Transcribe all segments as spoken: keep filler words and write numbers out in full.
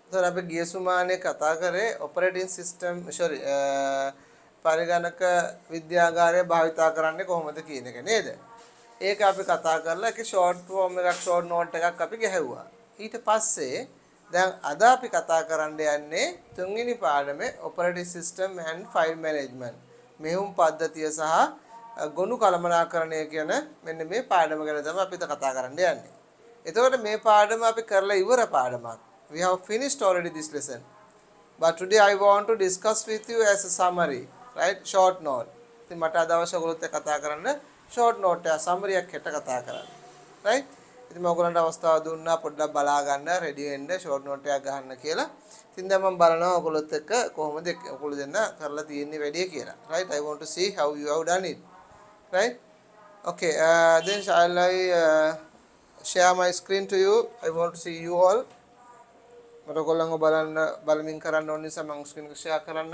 So අපි ගිය සුමානේ කතා කරේ operating system sorry පරිගණක විද්‍යාගාරය භාවිතා කරන්නේ කොහොමද කියන එක නේද? ඒක අපි කතා කරලා ඒක short form එකක් short note එකක් අපි ගැහුවා. ඊට පස්සේ දැන් අද අපි කතා කරන්න යන්නේ තුන්වෙනි පාඩමේ operating system and file management. මෙහුම් පද්ධතිය සහ ගොනු කළමනාකරණය කියන මෙන්න මේ පාඩම ගැන තමයි අපි කතා කරන්න යන්නේ. එතකොට මේ පාඩම අපි කරලා ඉවර පාඩමක්. We have finished already this lesson. But today I want to discuss with you as a summary, right? Short note. ඉතින් මට අද අවශ්‍ය ඔයගොල්ලොත් එක්ක කතා කරන්න short note එක summary එකක් හෙට කතා කරන්න. right? ඉතින් මම ඔයගොල්ලන්ට අවස්ථාව දුන්නා පොඩ්ඩක් බලා ගන්න ready වෙන්න short note එකක් ගන්න කියලා. ඉතින් දැන් මම බලනවා ඔයගොල්ලොත් එක්ක කොහොමද ඔයගොල්ලෝ දෙන්න කරලා තියෙන්නේ වැඩේ කියලා. right? I want to see how you have done it. right? Okay, uh, then shall I uh, share my screen to you? I want to see you all. මට ඔයගොල්ලන්ව බලන්න බලමින් කරන්න ඕන නිසා මම ස්ක්‍රීන් එක ෂෙයා කරන්නම්.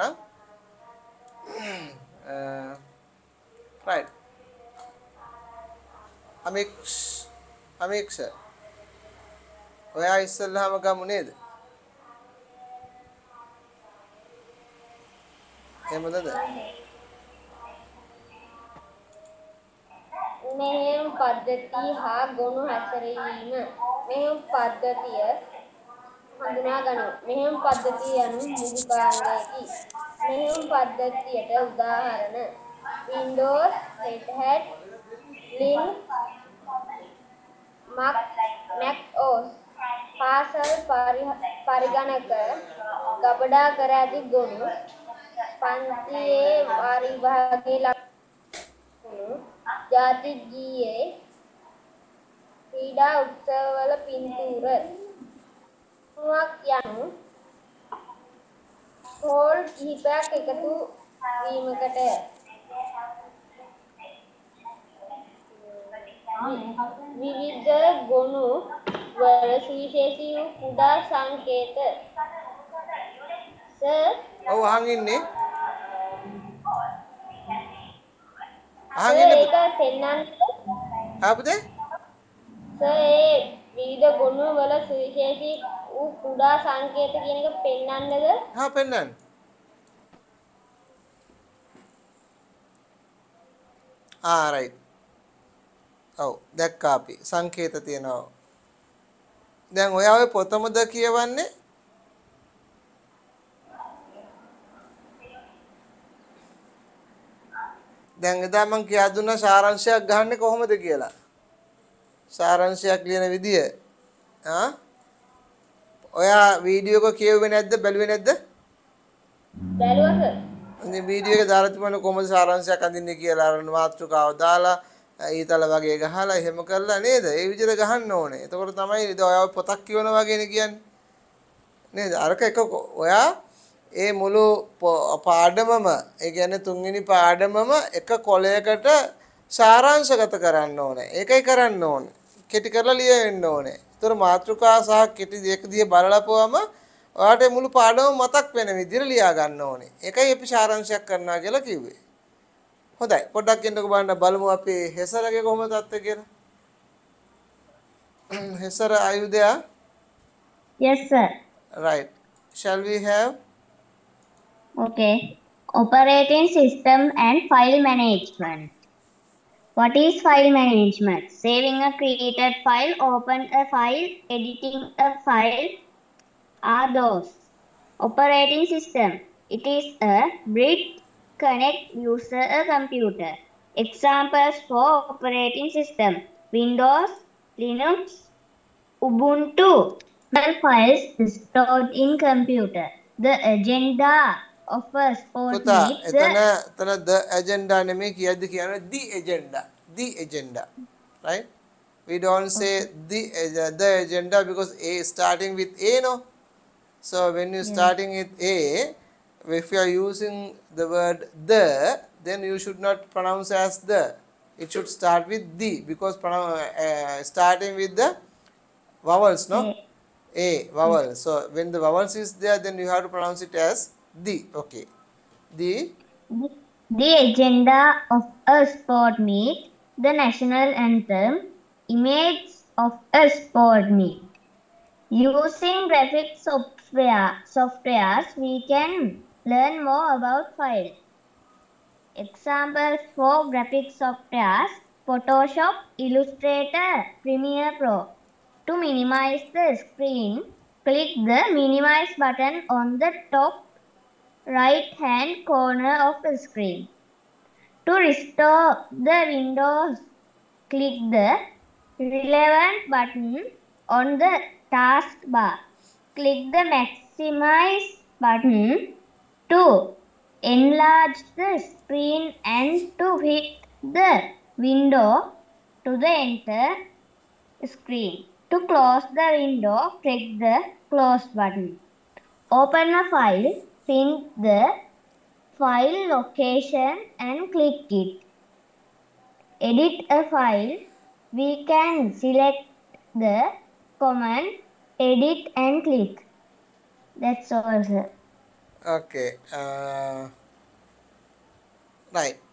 right. අමික්ස් අමික්ස් ඔයා ඉස්සෙල්ලාම ගමු නේද? එහෙමද? මෙහෙයුම් පද්ධතිය හා ගොනු හැසිරීම. මෙහෙයුම් පද්ධතිය හඳුනා ගනිමු. මෙහෙයුම් පද්ධතිය යනු මුළු කාණ්ඩයකි. මෙහෙයුම් පද්ධතියට උදාහරණ Windows, Red Hat, Linux, Mac, Mac O S, පාසල් පරිගණක ගබඩා කර ඇති ගොනු පන්තියේ වාරි විභාගයේ ලකුණු ජාතික ගීයේ ක්‍රීඩා උත්සවවල පින්තූර යනු හෝල් කිහිපයක් එකතු වීමකට විවිධ ගොනු වල සුවිශේෂී වූ කුඩා සංකේත සර් ඔව් අහන් ඉන්නේ අහන් ඉන්නේ ඒක පෙන්නන්න ආපද සර් ඒ විවිධ ගොනු වල සුවිශේෂී වූ කුඩා සංකේත කියන එක පෙන්නන්නද හා පෙන්නන්න ආ රයිට් ඔව් දැක්කා අපි සංකේත තියෙනවා දැන් ඔයා ඔය පොතමද කියවන්නේ දැන් එදා මම කියා දුන්නා සාරාංශයක් ගහන්නේ කොහොමද කියලා සාරාංශයක් ලියන විදිය ආ ඔයා වීඩියෝ එක කියුවේ නැද්ද බැලුවේ නැද්ද බැලුවා සර් ඉතින් වීඩියෝ එක දාලා තිබුණේ කොහොමද සාරාංශයක් අඳින්නේ කියලා අර මාතෘකාව දාලා ඊතල වගේ ගහලා එහෙම කරලා නේද ඒ විදිහට ගහන්න ඕනේ එතකොට තමයි ඉතින් ඔයා පොතක් කියවන වගේනේ කියන්නේ නේද අරක එක ඔයා ඒ මුළු පාඩමම ඒ කියන්නේ තුන්වෙනි පාඩමම එක කොලයකට සාරාංශගත කරන්න ඕනේ. ඒකයි කරන්න ඕනේ. කෙටි කරලා ලියවෙන්න ඕනේ. ඒතර මාතෘකා සහ කෙටි දෙක දිහා බලලපුවම ඔයාට මුළු පාඩම මතක් වෙන විදිහට ලියා ගන්න ඕනේ. ඒකයි අපි සාරාංශයක් කරනවා කියලා කිව්වේ. හොඳයි. පොඩ්ඩක් එන්නකෝ බලන්න බලමු අපි හෙසරගේ කොහොමද තත්ත්වය කියලා. හෙසර are you there? Yes, sir. Right. Shall we have Okay. Operating system and file management. What is file management? Saving a created file, open a file, editing a file are those. Operating system. It is a bridge connect user a computer. Examples for operating system. Windows, Linux, Ubuntu. The files stored in computer. The agenda of a sport පුතා meets එතන the එතන the agenda නෙමෙයි කියද්දි කියන්නේ the agenda the agenda right we don't say the ag- the agenda because a is starting with a no so when you starting with a if you are using the word the then you should not pronounce as the it should start with the because pronoun- uh, starting with the vowels no a vowel so when the vowels is there then you have to pronounce it as the okay the The agenda of a sport meet, the national anthem, image of a sport meet. Using graphics of software softwares, we can learn more about files. Examples for graphic softwares: Photoshop, Illustrator, Premiere Pro. To minimize the screen, click the minimize button on the top right hand corner of the screen. To restore the windows, click the relevant button on the taskbar. Click the maximize button to enlarge the screen and to hit the window to the enter screen. To close the window, click the close button. Open a file, print the file location and click it. Edit a file, we can select the command edit and click. That's all, sir. Okay. Uh, right.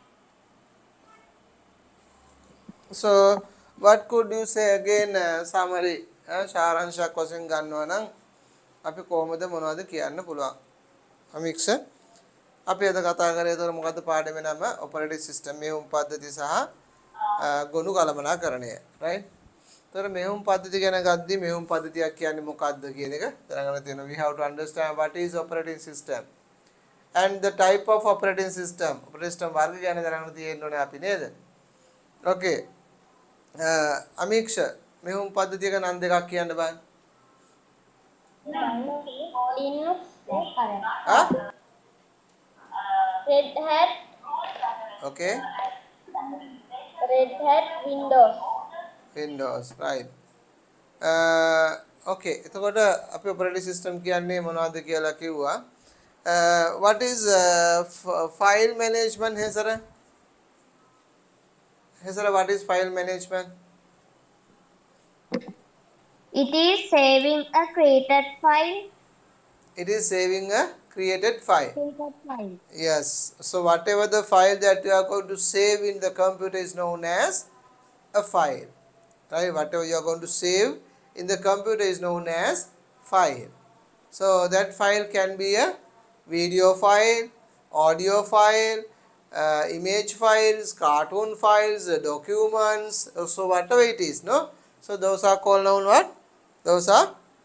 So what could you say again? Uh, summary. සාරාංශයක් වශයෙන් ගන්නවා නම් අපි කොහොමද මොනවද කියන්න පුළුවන්? අමික්ෂ අපි අද කතා කරේ ඒතර මොකද්ද පාඩමේ නම? ඔපරේටිං සිස්ටම් මෙහෙයුම් පද්ධති සහ ගොනු කළමනාකරණය. right? ඒතර මෙහෙයුම් පද්ධති ගැන ගද්දි මෙහෙයුම් පද්ධතියක් කියන්නේ මොකක්ද කියන එක දැනගන්න තියෙනවා. We have to understand what is operating system and the type of operating system. operating system වර්ග ගැන දැනගන්න තියෙන්න ඕනේ අපි නේද? okay. අමික්ෂ මෙහෙයුම් පද්ධතියක නම් දෙකක් කියන්න බෑ. Linux, ආ? Red Hat, okay. Red Hat, Windows. Windows, right. uh, okay. එතකොට අපි operating system කියන්නේ මොනවද කියලා කිව්වා. uh, what is uh, file management හේසර? හේසර what is file management? It is saving a created file. It is saving a created file. Created file. Yes. So whatever the file that you are going to save in the computer is known as a file. Right? Whatever you are going to save in the computer is known as file. So that file can be a video file, audio file, uh, image files, cartoon files, uh, documents. So whatever it is, no. So those are called known what? Those are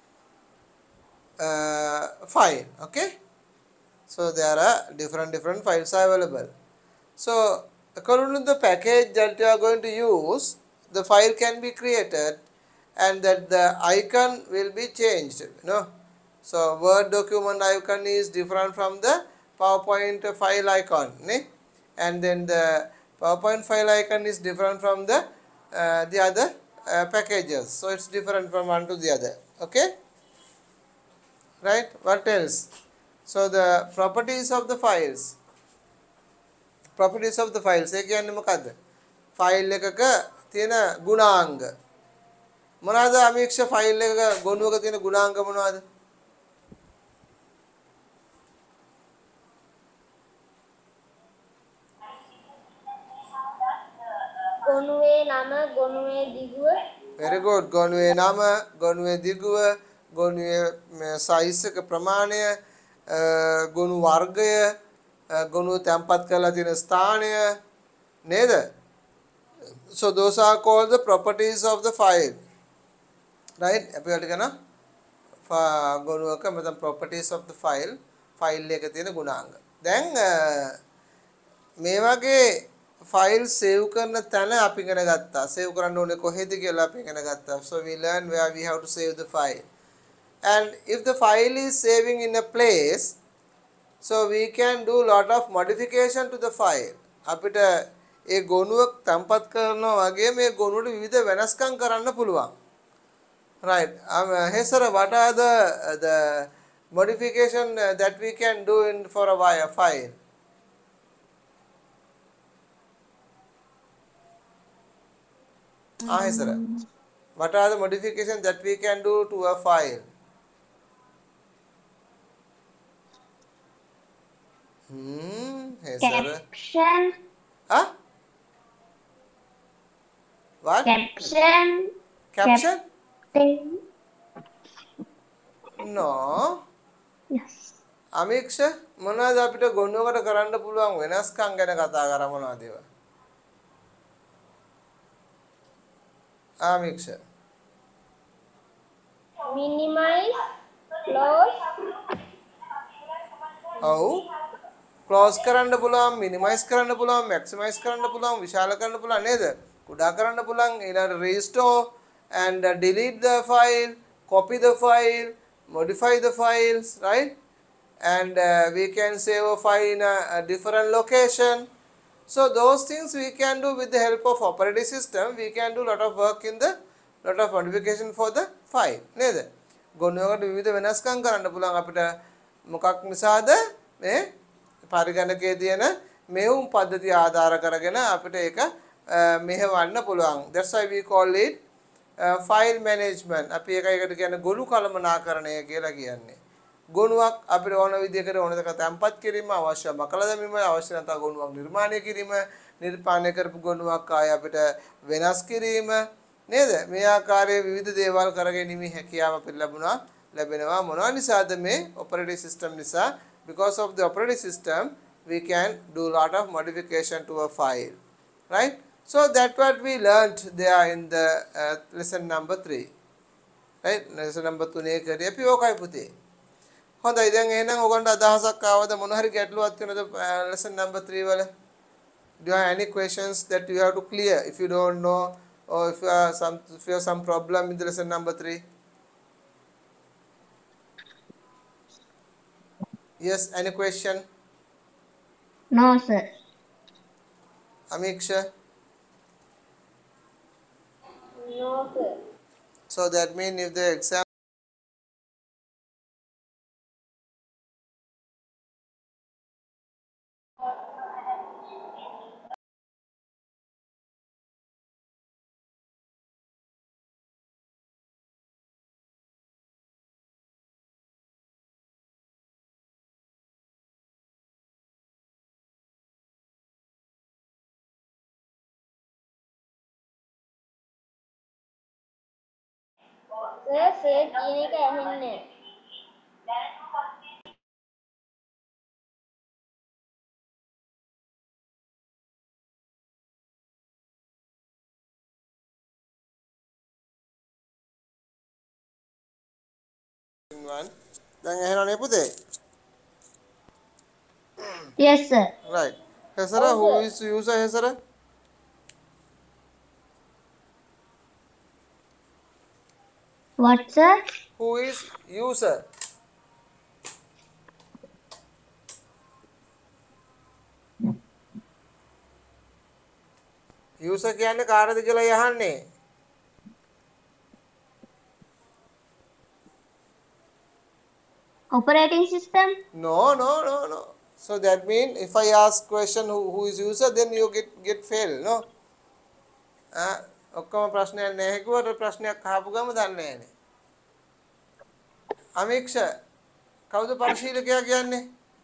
uh, file. Okay. So there are different different files are available. So according to the package that you are going to use, the file can be created and that the icon will be changed. You know. So Word document icon is different from the PowerPoint file icon. Ne? And then the PowerPoint file icon is different from the uh, the other uh, packages. So it's different from one to the other. Okay. Right. What else? So the properties of the files. Properties of the files. ඒ කියන්නේ මොකද්ද? File එකක තියෙන ගුණාංග. මොනවාද අමීක්ෂ file එකක ගොනුවක තියෙන ගුණාංග මොනවාද? ගොනුවේ නම, ගොනුවේ දිගුව. Very good. ගොනුවේ නම, ගොනුවේ දිගුව, ගොනුවේ සයිස් එක ප්‍රමාණය, ගොනු වර්ගය, ගොනුව තැන්පත් කරලා තියෙන ස්ථානය නේද? So those are called the properties of the file. Right? අපි වලට කරන ගොනුවක මෙතන properties of the file, file එකේ තියෙන ගුණාංග. දැන් මේ වගේ file save කරන තැන අපි ඉගෙන ගත්තා. save කරන්න ඕනේ කොහෙද කියලා අපි ඉගෙන ගත්තා. So we learn where we have to save the file. And if the file is saving in a place, so we can do lot of modification to the file. අපිට ඒ ගොනුවක් තැම්පත් කරනවා වගේ මේ ගොනුවට විවිධ වෙනස්කම් කරන්න පුළුවන්. Right. Um, hey sir, what are the the modification that we can do in for a file? Ah, yes, sir. What are the modifications that we can do to a file? Hmm. Yes, sir. Caption. Huh? What? Caption. Caption? Caption. No. Yes. අමීක්ෂ මොනවද අපිට ගොනුවකට කරන්න පුළුවන් වෙනස්කම් ගැන කතා කරා මොනවද ඒවා? අමීක්ෂ minimize close ඔව් ක්ලෝස් කරන්න පුළුවන් මිනිමයිස් කරන්න පුළුවන් මැක්සිමයිස් කරන්න පුළුවන් විශාල කරන්න පුළුවන් නේද? කුඩා කරන්න පුළුවන් ඊළඟට restore and uh, delete the file, copy the file, modify the files, right? And uh, we can save a file in a, a different location. So those things we can do with the help of operating system. We can do lot of work in the lot of modification for the file නේද? ගොනුවකට විවිධ වෙනස්කම් කරන්න පුළුවන් අපිට මොකක් නිසාද මේ පරිගණකයේ තියෙන මෙවුම් පද්ධතිය ආධාර කරගෙන අපිට ඒක මෙහෙවන්න පුළුවන්. That's why we call it uh, file management. අපි ඒකයකට කියන්නේ ගොනු කළමනාකරණය කියලා කියන්නේ. ගොනුවක් අපිට ඕන විදිහකට ඕන දෙක තැම්පත් කිරීම අවශ්‍ය මකලා දැමීම අවශ්‍ය නැත්නම් ගොනුවක් නිර්මාණය කිරීම නිර්මාණය කරපු ගොනුවක් ආය අපිට වෙනස් කිරීම නේද මේ ආකාරයේ විවිධ දේවල් කරගැනීමේ හැකියාව අපිට ලැබුණා ලැබෙනවා මොනවා නිසාද මේ operating system නිසා because of the operating system we can do lot of modification to a file right so that what we learnt there in the uh, lesson number three right lesson number two නේ කරේ අපි ඕකයි පුතේ හොඳයි දැන් එහෙනම් ඔයගොල්ලන්ට අදහසක් ආවද මොන හරි ගැටලුවක් තියෙනවද lesson number three වල do you have any questions that you have to clear if you don't know or if you have some if you have some problem in the lesson number three yes any question No, sir. Amiksha no sir so that means if the exam sir sir කියන එක ඇහෙන්නේ නැහැ. one දැන් එහෙනම් පුතේ Yes, sir. right හසර who is user හසර What, sir? who is user user කියන්නේ කාටද කියලා යහන්නේ Operating system? no no no no so that means if I ask question who, who is user then you get get fail no ah ඔක්කොම ප්‍රශ්නයක් නැහැ කිව්වට ප්‍රශ්නයක් අහපු ගම දන්නේ නැහැනේ අමීක්ෂ කවුද පරිශීලකයා කියන්නේ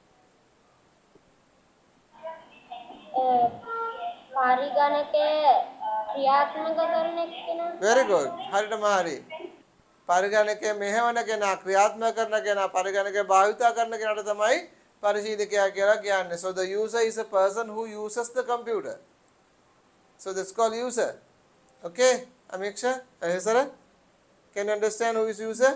පරිගණකය ක්‍රියාත්මක කරන කෙනා very good හරියටම හරි පරිගණකය මෙහෙවන කෙනා ක්‍රියාත්මක කරන කෙනා පරිගණකය භාවිත කරන කෙනාට තමයි පරිශීලකයා කියලා කියන්නේ so the user is a person who uses the computer so that's called user okay Amiksha Ahesara can you understand who is user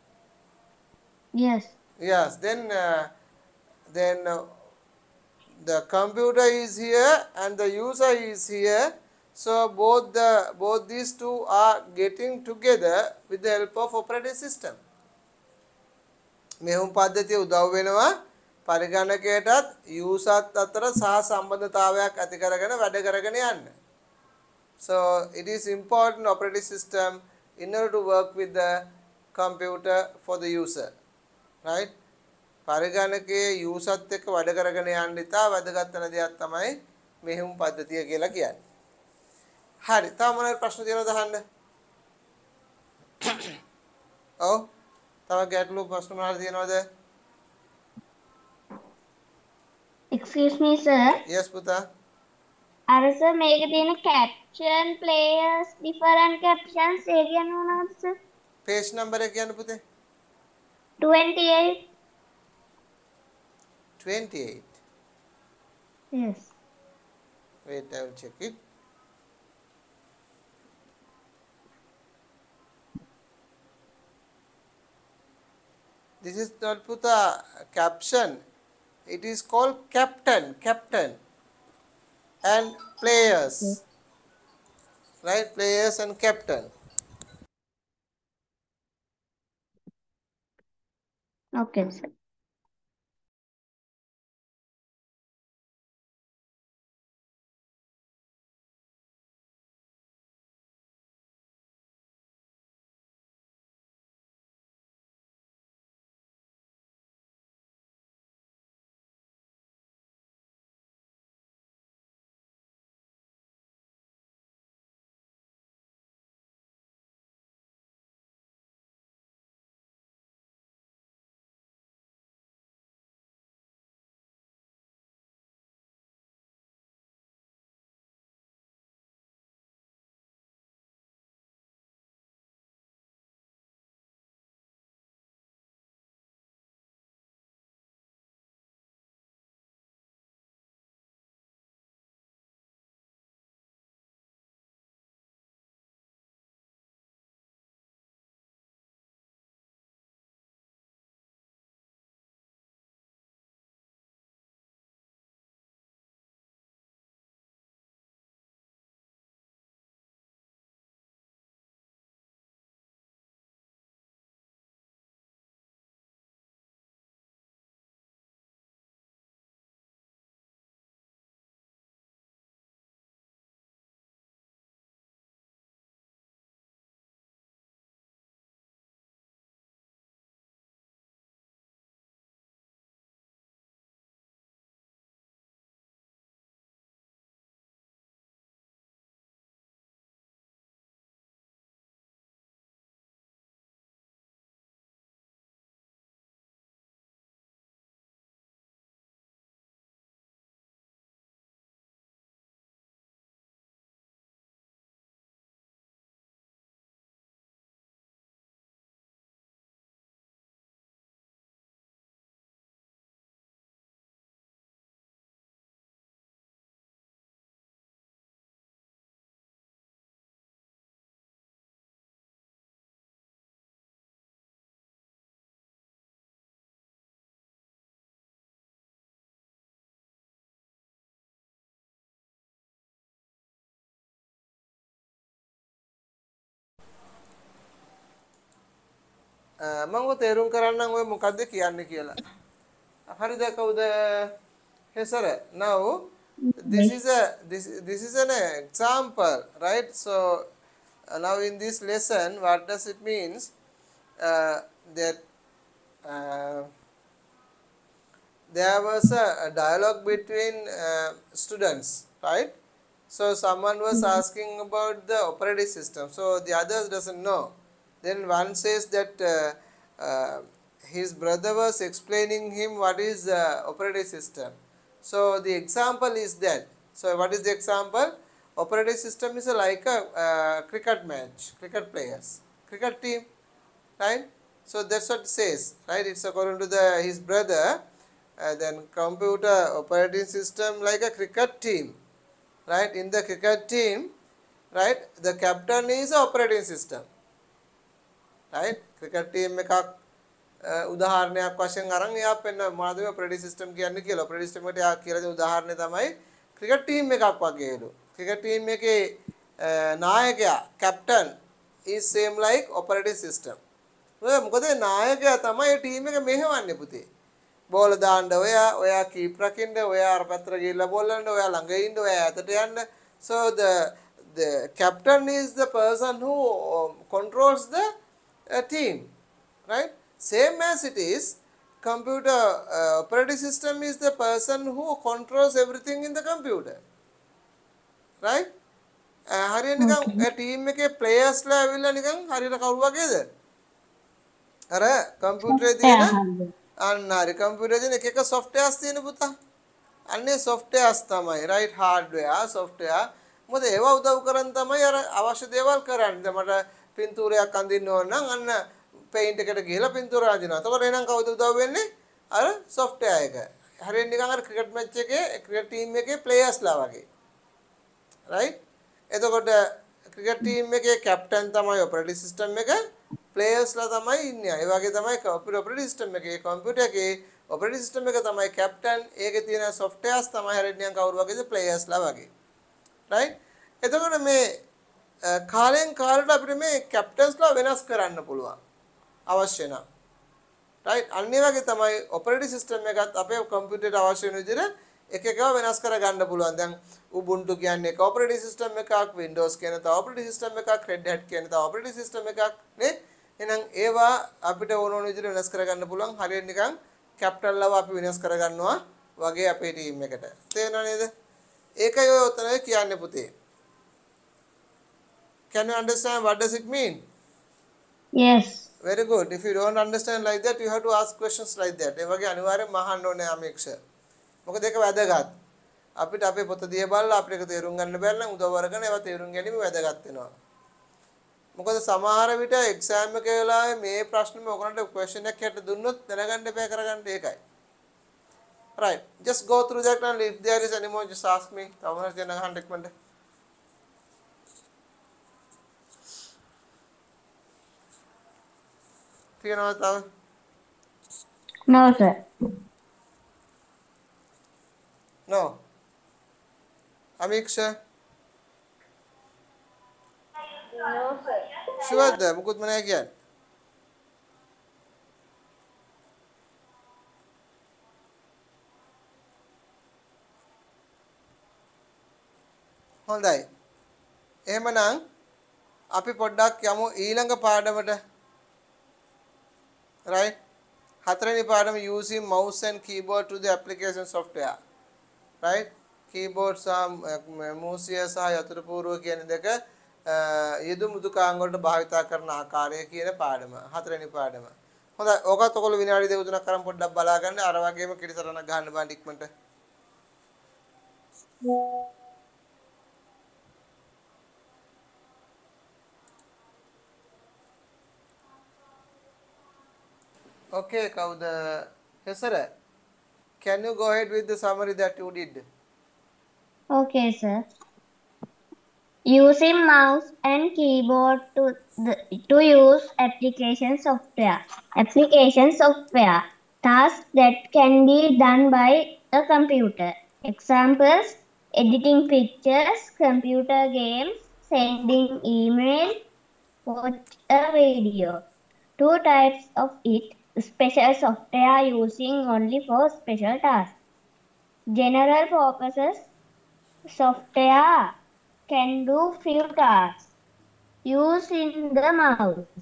Yes. yes then uh, then uh, the computer is here and the user is here so both the both these two are getting together with the help of operating system මෙහුම් පද්ධතිය උදව් වෙනවා පරිගණකයටත් යූසර්ත් අතර සහ සම්බන්ධතාවයක් ඇති කරගෙන වැඩ කරගෙන යන්න so it is important operating system in order to work with the computer for the user right පරිගණකයේ යූසර්ත් එක්ක වැඩ කරගෙන යන්න ඉතා වැදගත් වෙන දෙයක් තමයි මෙහෙයුම් පද්ධතිය කියලා කියන්නේ. හරි. තව මොනවාරි ප්‍රශ්න තියෙනවද අහන්න? ඔව්. තව ගැටලු ප්‍රශ්න මොනවාරි තියෙනවද? Excuse me, sir. yes පුතා. අර sir මේකේ තියෙන caption players different captions ඒ කියන්නේ මොනවද sir? page number එක කියන්න පුතේ. twenty-eight. twenty-eight. Yes. Wait, I will check it. This is not put a caption. It is called captain, captain, and players, right? Players and captain. Okay, sir. මම ඔය තේරුම් කරන්නම් ඔය මොකද්ද කියන්නේ කියලා. හරිද කවුද? හෙසර. Now this is a this this is an example, right? So uh, now in this lesson, what does it means? Uh, that uh, there was a, a dialogue between uh, students, right? So someone was asking about the operating system, so the others doesn't know. Then one says that uh, uh, his brother was explaining him what is uh, operating system. So the example is that. So what is the example? Operating system is a, like a uh, cricket match, cricket players, cricket team, right? So that's what it says, right? It's according to the his brother. Uh, then computer operating system like a cricket team, right? In the cricket team, right, the captain is a operating system, right? Cricket team එකක් උදාහරණයක් වශයෙන් අරන් එයා පෙන්න මොනවද මේ operating system කියන්නේ කියලා. operating system එකට එයා කියලා දෙන උදාහරණය තමයි cricket team එකක් වගේලු. cricket team එකේ නායකයා captain is same like operating system. මොකද නායකයා තමයි team එක මෙහෙවන්නේ පුතේ. බෝල දාන්න ඔයා ඔයා කීප් රකින්න ඔයා අර පැත්තට ගිහිල්ලා බෝල් ගන්න ඔයා ළඟ ඉන්න ඔයා ඈතට යන්න. So the the captain is the person who um, controls the uh, team, right? Same as it is, computer uh, operating system is the person who controls everything in the computer, right? හරියට නිකන් ඒ team එකේ players ලා ඇවිල්ලා නිකන් හරියට කවුරු වගේද? අර කම්පියුටරේ තියෙන අන්න හරි කම්පියුටරේ තියෙන එක එක softwares තියෙන පුතා. අන්නේ softwares තමයි, right? hardware software. මොකද ඒවා උදව් කරන් තමයි අර අවශ්‍ය දේවල් කරන්නේ. දැන් මට පින්තූරයක් අඳින්න ඕන නම් අන්න පේන්ට් එකට ගිහලා පින්තූර අඳිනවා. එතකොට එහෙනම් කවුද උදව් වෙන්නේ? අර software එක. හරියට නිකන් අර ක්‍රිකට් මැච් එකේ ක්‍රිකට් ටීම් එකේ ප්ලේයර්ස්ලා වගේ. right? එතකොට ක්‍රිකට් ටීම් එකේ කැප්ටන් තමයි ඔපරේටිව් සිස්ටම් එක ප්ලේයර්ස්ලා තමයි ඉන්නේ. ඒ වගේ තමයි ඔපරේටිව් සිස්ටම් එකේ කම්පියුටර් එකේ ඔපරේටිව් සිස්ටම් එක තමයි කැප්ටන්. ඒකේ තියෙන සොෆ්ට්වෙයාර්ස් තමයි හරියට නිකන් කවුරු වගේද ප්ලේයර්ස්ලා වගේ. right? එතකොට මේ කාලෙන් කාලට අපිට මේ කැප්ටන්ස්ලා වෙනස් කරන්න පුළුවන්. අවශ්‍ය නම්. right? අන්න ඒ වගේ තමයි ඔපරේටිව් සිස්ටම් එකත් අපේ කම්පියුටරේට අවශ්‍ය වෙන විදිහට එක එකව වෙනස් කර ගන්න පුළුවන්. දැන් Ubuntu කියන්නේ එක ඔපරේටිව් සිස්ටම් එකක්, Windows කියන තව ඔපරේටිව් සිස්ටම් එකක්, Red Hat කියන තව ඔපරේටිව් සිස්ටම් එකක් නේ. එහෙනම් ඒවා අපිට ඕන ඕන විදිහට වෙනස් කර ගන්න පුළුවන්. හරියට නිකන් කැප්ටන් ලව අපි වෙනස් කර ගන්නවා වගේ අපේ ටීම් එකට. තේරෙනව නේද? ඒකයි ඔය උතන කියන්නේ පුතේ. Can you understand what does it mean? Yes. Very good. If you don't understand like that, you have to ask questions like that. ඒ වගේ අනිවාර්යෙන්ම අහන්න ඕනේ අමීක්ෂ. මොකද ඒක වැදගත්. අපිට අපේ පොත දිහා බලලා අපිට ඒක තේරුම් ගන්න බැරි නම් උදව් අරගෙන ඒවා තේරුම් ගැනීම වැදගත් වෙනවා. මොකද සමහර විට එක්සෑම් එකේ වෙලාවේ මේ ප්‍රශ්නෙම ඔයගොල්ලන්ට question එකක් හැට දුන්නොත් දැනගන්න එපා කරගන්න ඒකයි. Right. Just go through that and if there is any more just ask me. තව මොනවද කියන අහන්න ඉක්මනට. තියෙනවද තව? No, sir. No. Amiksha? No, sir. Sure, මොකුත් මම නැහැ කියන්නේ. හොඳයි. එහෙමනම් අපි පොඩ්ඩක් යමු ඊළඟ පාඩමට. right? හතරවෙනි පාඩම using mouse and keyboard to the application software. right? keyboard සහ mouse සහ යතුරු පූර්ව කියන දෙක යෙදු මුදුකාංග වලට භාවිත කරන ආකාරය කියන පාඩම. හතරවෙනි පාඩම. හොඳයි. ඕකත් ඔයගොල්ලෝ විනාඩි දෙක තුනක් කරන් පොඩ්ඩක් බලාගන්න. අර වගේම කිරිසරණක් ගන්න බෑ ඉක්මනට. Okay, කවුද? හෙසර. Can you go ahead with the summary that you did? Okay, sir. Using mouse and keyboard to the, to use application software. Application software tasks that can be done by a computer. Examples: editing pictures, computer games, sending email, watch a video. Two types of it: special software using only for special tasks. General purposes software can do few tasks using the mouse.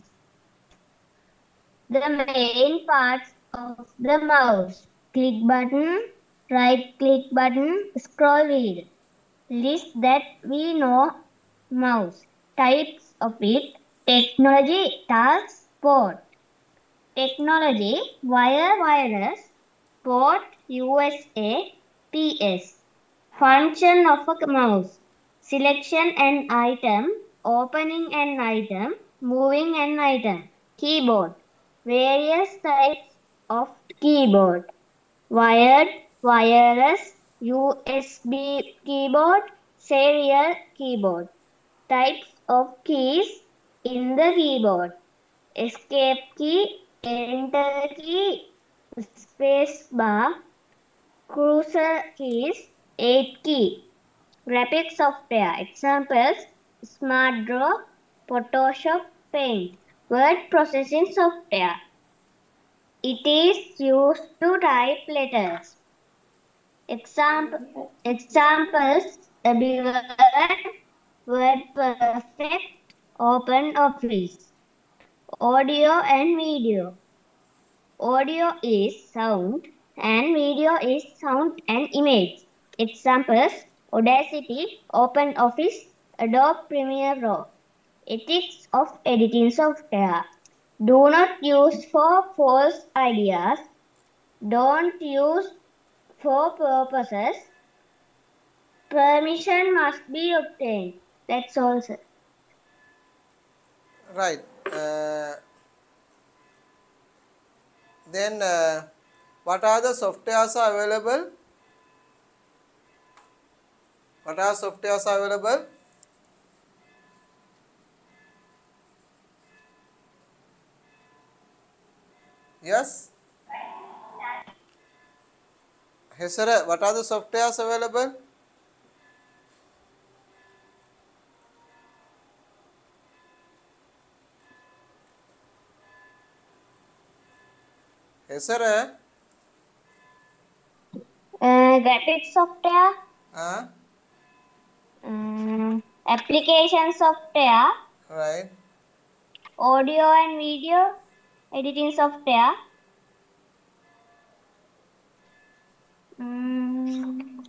The main parts of the mouse: click button, right click button, scroll wheel. List that we know: mouse. Types of it: technology, tasks, port. Technology: wire, wireless, port, U S A, P S. Function of a mouse: selection an item, opening an item, moving an item. Keyboard: various types of keyboard: wired, wireless, U S B keyboard, serial keyboard. Types of keys in the keyboard: escape key, enter key, space bar, cursor keys, eight key. Graphic software. Examples: Smart Draw, Photoshop, Paint. Word processing software. It is used to type letters. Example, examples: Word, Word Perfect, Open Office. Audio and video. Audio is sound and video is sound and image. Examples: Audacity, OpenOffice, Adobe Premiere Pro. Ethics of editing software. Do not use for false ideas. Don't use for purposes. Permission must be obtained. That's all, sir. Right. Uh, then uh, What are the softwares are available? What are softwares are available? Yes. Hesara, what are the softwares available? Hesara, Uh, graphics software, uh, um, application software, right. audio and video editing software, um,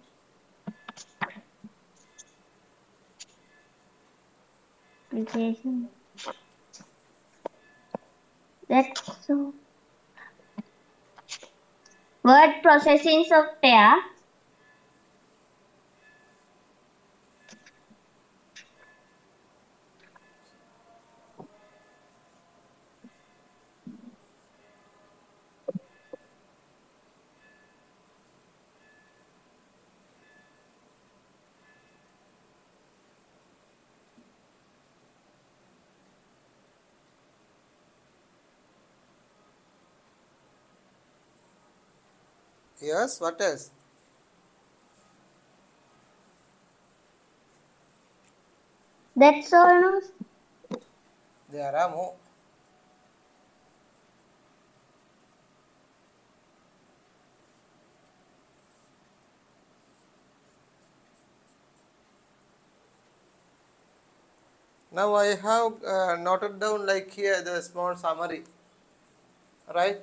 application. That's so. Word processing software, Yes, what else? that's all. No? There are more. Now I have uh, noted down like here the small summary, right?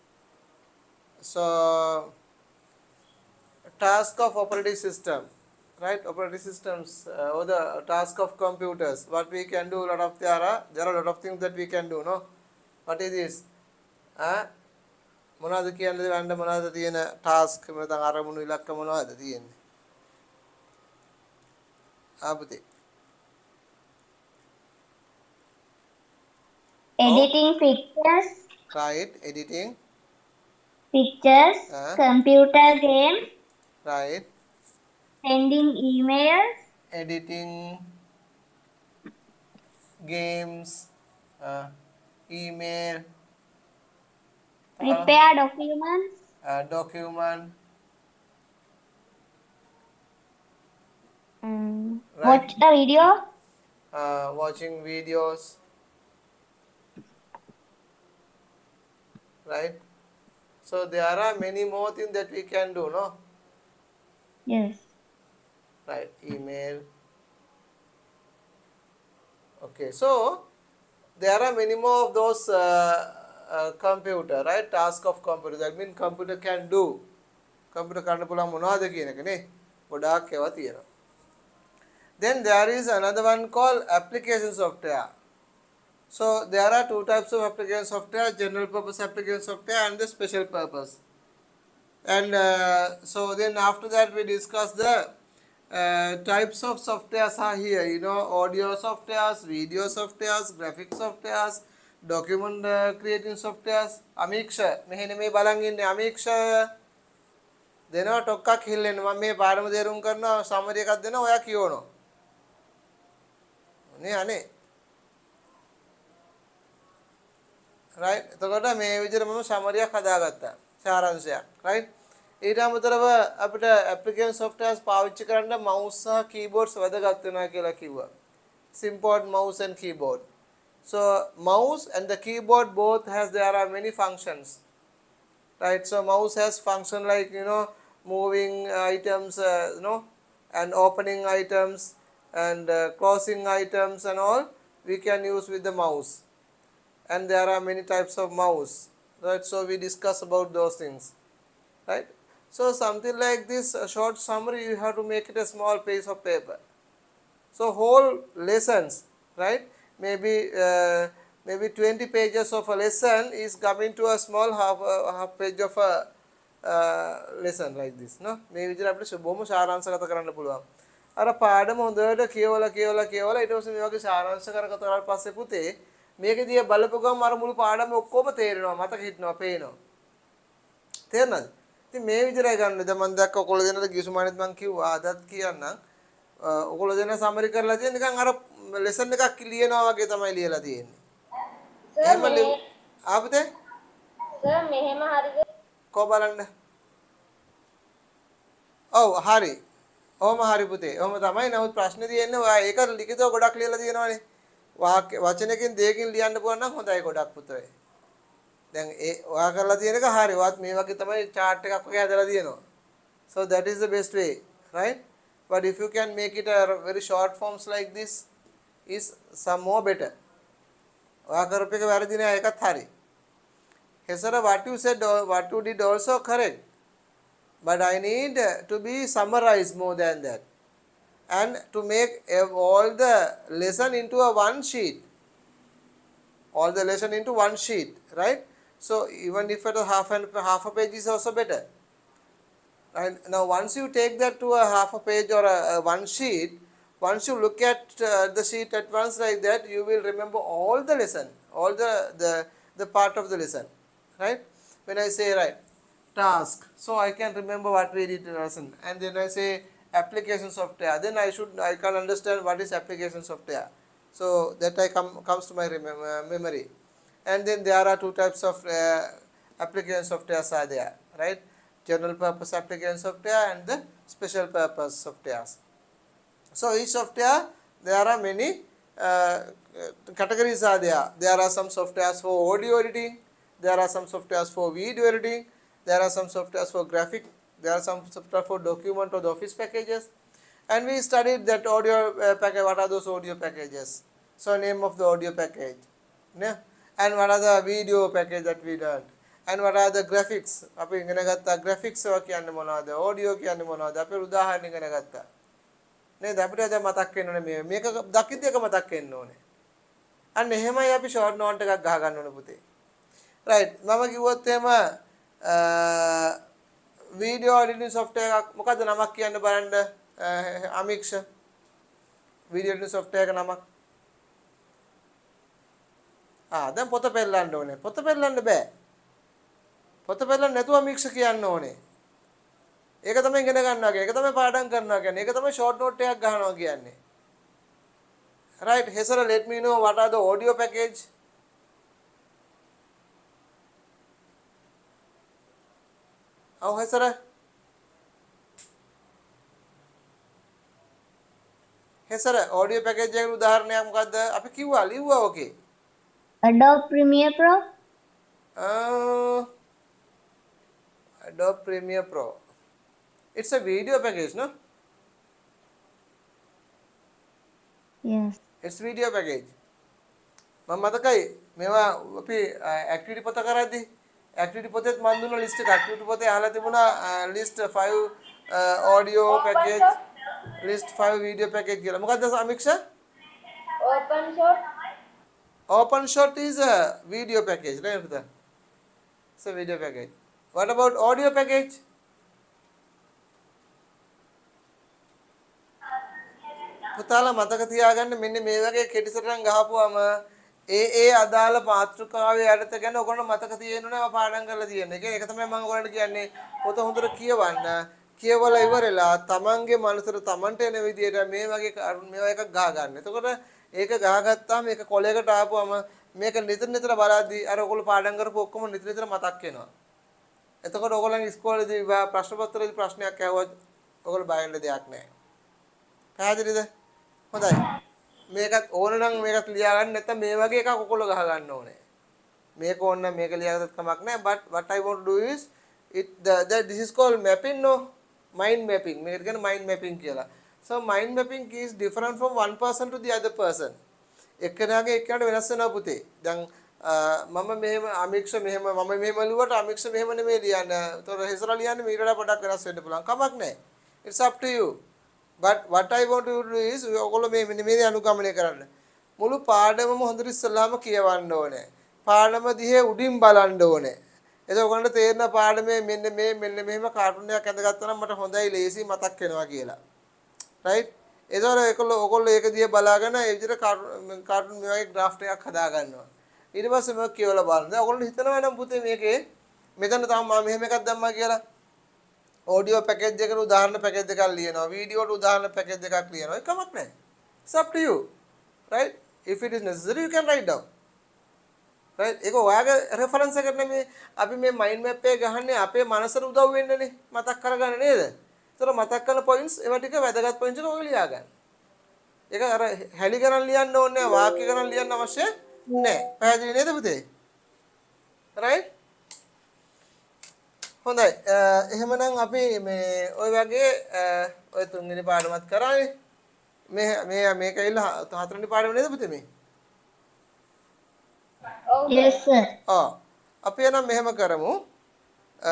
So task of operating system, right? Operating systems uh, or the task of computers. What we can do, a lot of there are there are a lot of things that we can do. No, what is this? Ah, මොනවද කියන්නේ වන්න මොනවද තියෙන task නැත්නම් අරමුණු ඉලක්ක මොනවද තියෙන්නේ? ආපුතේ. Editing pictures, Right, editing. pictures, Uh, computer games, right, sending emails, editing, games, uh, email, uh, prepare documents, uh, document, um, right, watch a video, uh, watching videos, right. So there are many more things that we can do, no? yes, Right, email. Okay, so there are many more of those uh, uh, computer, right? Task of computer. That means computer can do. Computer කරන්න පුළුවන් මොනවද කියන එක නේ. ගොඩාක් ඒවා තියෙනවා. Then there is another one called application software. So there are two types of application software: general purpose application software and the special purpose. And uh, so then after that we discuss the uh, types of softwares are here, you know, audio softwares, video softwares, graphic softwares, document uh, creating softwares. Amiksha මෙහෙන මේ බලන් ඉන්නේ අමීක්ෂ දෙනවා ටොක්කක් හිල්ලෙන්න මම මේ පාඩම දේරුම් කරනවා සමරි එකක් දෙනවා ඔයා කියවනවා නේ අනේ right එතකොට මේ විදිහට මම සමරියක් හදාගත්තා සාරාංශයක් right ඊට අමතරව අපිට application softwares පාවිච්චි කරන්න mouse සහ keyboards වැදගත් වෙනවා කියලා කිව්වා. It's important, mouse and keyboard. So mouse and the keyboard both has there are many functions. Right? So mouse has function like, you know, moving items, uh, you know, and opening items and uh, closing items and all we can use with the mouse. And there are many types of mouse. Right? So we discuss about those things. Right? So something like this, a short summary, you have to make it a small piece of paper. So whole lessons, right? Maybe uh, maybe twenty pages of a lesson is coming to a small half uh, half page of a uh, lesson like this, no? මේ විදිහට අපිට බොහොම සාරාංශගත කරන්න පුළුවන්. අර පාඩම හොඳට කියවලා කියවලා කියවලා ඊට පස්සේ මේ වගේ සාරාංශකරගත කරලා පස්සේ පුතේ මේක දිහා බලපු ගමන් අර මුළු පාඩම ඔක්කොම තේරෙනවා, මතක හිටිනවා, පේනවා. තේරෙනවද? ඉතින් මේ විදිහටයි ගන්න. දැන් මම දැක්ක ඔයගොල්ලෝ දෙන්නට ගිසුමානෙත් මම කිව්වා අදත් කියන්නම්. ඔයගොල්ලෝ දෙන්න සමරි කරලා තියෙන නිකන් අර ලෙසන් එකක් ලියනවා වගේ තමයි ලියලා තියෙන්නේ. එහෙම ලියු ආපතේ? සර් මෙහෙම හරිද? කො බලන්න. ඔව් හරි. ඔහොම හරි පුතේ. ඔහොම තමයි. නමුත් ප්‍රශ්නේ තියෙන්නේ ඔයා ඒක ලිඛිතව ගොඩක් ලියලා තියෙනවානේ. වාක්‍ය වචනකින් දෙකකින් ලියන්න පුළුවන් නම් හොඳයි ගොඩක් පුතේ. දැන් ඒ ඔයා කරලා තියෙන එක හරි. ඔයත් මේ වගේ තමයි chart එකක් වගේ හදලා තියෙනවා. So that is the best way, right? But if you can make it a very short forms like this is some more better. ඔයා කරපු එක වැරදි නෑ ඒකත් හරි. Hesara, what you said, what you did also correct. But I need to be summarized more than that. And to make all the lesson into a one sheet. All the lesson into one sheet, right? So even if it is half and half a page is also better. And now once you take that to a half a page or a, a one sheet, once you look at uh, the sheet at once like that, you will remember all the lesson, all the, the, the part of the lesson, right? When I say, right, task, so I can remember what we did in lesson. And then I say application software, then I should, I can understand what is application software. So that I come, comes to my remem memory. And then there are two types of uh, application softwares are there, right? General purpose application software and the special purpose softwares. So each software, there are many uh, categories are there. There are some softwares for audio editing, there are some softwares for video editing, there are some softwares for graphic, there are some software for document or the office packages. And we studied that audio uh, package, what are those audio packages? So name of the audio package. Yeah? And what are the video package that we learned? And what are the graphics? අපි ඉගෙන ගත්තා graphics ඒවා කියන්නේ මොනවද? audio කියන්නේ මොනවද? අපි උදාහරණ ඉගෙන ගත්තා. නේද? අපිට දැන් මතක් වෙන්න ඕනේ මේ මේක දකිද්දි එක මතක් වෙන්න ඕනේ. අන්න එහෙමයි අපි short note එකක් ගහ ගන්න ඕනේ පුතේ. right. මම කිව්වොත් එහෙම video editing software එකක් මොකද්ද නමක් කියන්න බලන්න අමික්ෂ video editing software එක නමක්. ආ දැන් පොත පෙරලන්න ඕනේ. පොත පෙරලන්න බෑ. පොත පෙරලන්න නැතුව අමික්ෂ කියන්න ඕනේ. ඒක තමයි ඉගෙන ගන්නවා කියන්නේ. ඒක තමයි පාඩම් කරනවා කියන්නේ. ඒක තමයි short note එකක් ගන්නවා කියන්නේ. Right. Hesara, let me know what are the audio package. Oh, Hesara. Hesara, audio package එකේ උදාහරණයක් මොකද්ද? අපි කිව්වා ලිව්වා ඕකේ. Adobe Premiere Pro. Uh, Adobe Premiere Pro. It's a video package, no? Yes. It's video package. මම මතකයි මේවා අපි activity පොත කරද්දී activity පොතේත් මම දුන්න list එක activity පොතේ අහලා තිබුණා list five uh, audio package, list five video package කියලා. මොකද්ද අමික්ෂා? Open shot. Open shot is a video package, right? It's a video package. What about audio package? පුතාලා මතක තියාගන්න මෙන්න මේ වගේ කෙටි සටහන් ගහපුවම ඒ ඒ අදාළ මාතෘකාවේ යටත ගැන ඔයගොල්ලෝ මතක තියෙනුනේ ඔය පාඩම් කරලා තියෙන. ඒ ඒක තමයි මම ඔයගොල්ලන්ට කියන්නේ පොත හොඳට කියවන්න. කියවලා ඉවරලා තමන්ගේ මනසට තමන්ට එන විදියට මේ වගේ මේවා එකක් ගහ ගන්න. එතකොට ඒක ගහගත්තාම මේක කොලයකට ආපුවම මේක නිතර නිතර බලද්දී අර ඔයගොල්ලෝ පාඩම් කරපු ඔක්කොම නිතර නිතර මතක් වෙනවා. එතකොට ඔයගොල්ලන් ඉස්කෝලේදී ප්‍රශ්න පත්‍රයේදී ප්‍රශ්නයක් ඇහුවොත් ඔයගොල්ලෝ බය වෙන්න දෙයක් නැහැ. පැහැදිලිද? හොඳයි. මේකත් ඕන නම් මේකත් ලියා ගන්න නැත්නම් මේ වගේ එකක් ඔයගොල්ලෝ ගහ ගන්න ඕනේ. මේක ඕන නම් මේක ලියාගත්තත් කමක් නැහැ. But what I want to do is it the, the this is called mapping, no? Mind mapping. මේකට කියන්නේ mind mapping කියලා. So mind mapping is different from one person to the other person. එක්කෙනාගේ එක්කෙනාට වෙනස් වෙනවා පුතේ. දැන් මම මෙහෙම අමික්ෂ මෙහෙම මම මෙහෙම ලියුවට අමික්ෂ මෙහෙම නෙමෙයි ලියන්නේ. ඒතකොට හෙසර ලියන්නේ මීට වඩා පොඩක් වෙනස් වෙන්න පුළුවන්. කමක් නැහැ. It's up to you. But what I want to do is ඔයගොල්ලෝ මේ මෙන්න මේ අනුගමනය කරන්න. මුළු පාඩමම හොඳට ඉස්සලාම කියවන්න ඕනේ. පාඩම දිහේ උඩින් බලන්න ඕනේ. එතකොට ඔයගොල්ලන්ට තේරෙන පාඩමේ මෙන්න මේ මෙන්න මෙහෙම කාටුන් එකක් ඇඳගත්තා නම් මට හොඳයි ලේසි මතක් වෙනවා කියලා. right? එතකොට ඒගොල්ලෝ ඔයගොල්ලෝ ඒක දිහා බලාගෙන ඒ විදිහට කාටුන් කාටුන් මේ වගේ graph එකක් හදා ගන්නවා. ඊට පස්සේ මම කියවලා බලන්න. ඔයගොල්ලෝ හිතනවා නම් පුතේ මේකේ මෙතන තමයි මම මෙහෙම එකක් දැම්මා කියලා. audio package එකට උදාහරණ package දෙකක් ලියනවා. video ට උදාහරණ package දෙකක් ලියනවා. ඒක කමක් නැහැ. It's up to you. Right? If it is necessary you can write down. Right? ඒක ඔයාගේ reference එකට නෙමෙයි අපි මේ mind map එක ගහන්නේ අපේ මනසට උදව් වෙන්නනේ. මතක් කරගන්න නේද? ඒතර මතක් කරන points ඒවා ටික වැදගත් points ටික ඔය ලියා ගන්න. ඒක අර හැලි ගණන් ලියන්න ඕනේ නැහැ. වාක්‍ය ගණන් ලියන්න අවශ්‍ය නැහැ. පැහැදිලි නේද පුතේ? Right? හොඳයි. එහෙමනම් අපි මේ ඔය වගේ ඔය තුන්වෙනි පාඩමත් කරානේ. මේ මේ මේක ඇවිල්ලා හතරවෙනි පාඩම නේද පුතේ මේ? ඔව් Yes, sir. ආ අපි එනම් මෙහෙම කරමු. අ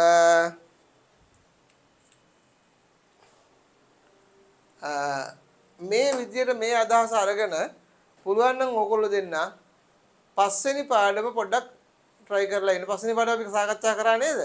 අ මේ විදියට මේ අදහස අරගෙන පුළුවන් නම් ඕගොල්ලෝ දෙන්න පස්වෙනි පාඩම පොඩ්ඩක් try කරලා ඉන්න. පස්වෙනි පාඩම අපි සාකච්ඡා කරා නේද?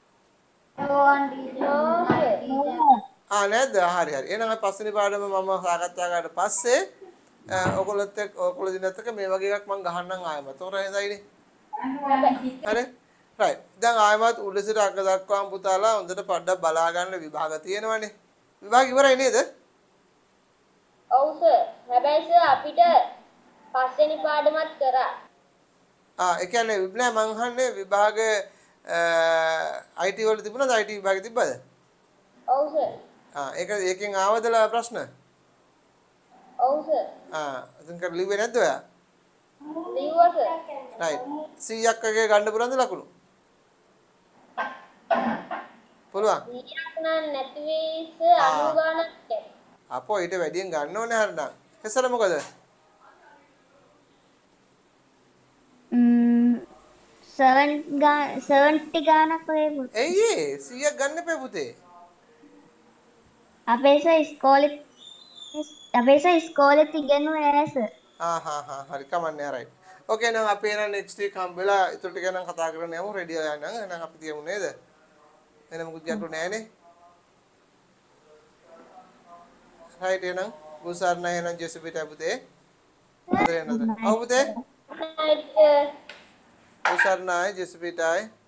ආ නේද? හරි හරි. එහෙනම් අපි පස්වෙනි පාඩම මම සාකච්ඡා කරලා පස්සේ ඔයගොල්ලොත් එක්ක ඔයගොල්ලෝ දිනත් එක්ක මේ වගේ එකක් මම ගහන්නම් ආයෙමත්. උතෝර හේඳයිනේ. හරි. right. දැන් ආයෙමත් උඩ සිට අග දක්වාම පුතාලා හොඳට පොඩ්ඩක් බලා ගන්න විභාග තියෙනවනේ. විභාග ඉවරයි නේද? ඔව් සර්. හැබැයි සර් අපිට පස්වෙනි පාඩමත් කරා. ආ ඒ කියන්නේ නෑ මං අහන්නේ විභාග I T වල තිබුණාද? I T විභාගෙ තිබ්බද? ඔව් සර්. ආ ඒක ඒකෙන් ආවදලා ප්‍රශ්න? ඔව් සර්. ආ ඉතින් කර ලිව්වේ නැද්ද ඔයා? ලිව්වා සර්. right සීයක් වගේ ගන්න පුළුවන්ද ලකුණු? පුළුවන්. සීයක් නම් නැති වෙයි සර් අනූ ගානක්. අපෝ ඊට වැඩියෙන් ගන්න ඕනේ හරිනම්. හෙසර මොකද? Mm, seven ga- seventy ගානක් වගේ පුතේ. එයි ඒ සීයක් ගන්න එපා පුතේ. අපේ සර් ඉස්කෝලේ අපේ සර් ඉස්කෝලේ ඉගෙනුවේ නැහැ සර්. ආ හා හා හරි කමන්නේ right. ඕකේ නම් අපි එහෙනම් next week හම්බෙලා ඊට ටික නම් කතා කරන්න යමු රෙඩි වෙලා නම් එහෙනම් අපි තියමු නේද? එන මොකුත් ගැටලු නැහැනේ. right එහෙනම් ගුසාරණ එහෙනම් ජෙසිපිට පුතේ. හතර එනද? ඔව් පුතේ. Night, sir. ගුසාරණයි ජෙසිපිටයි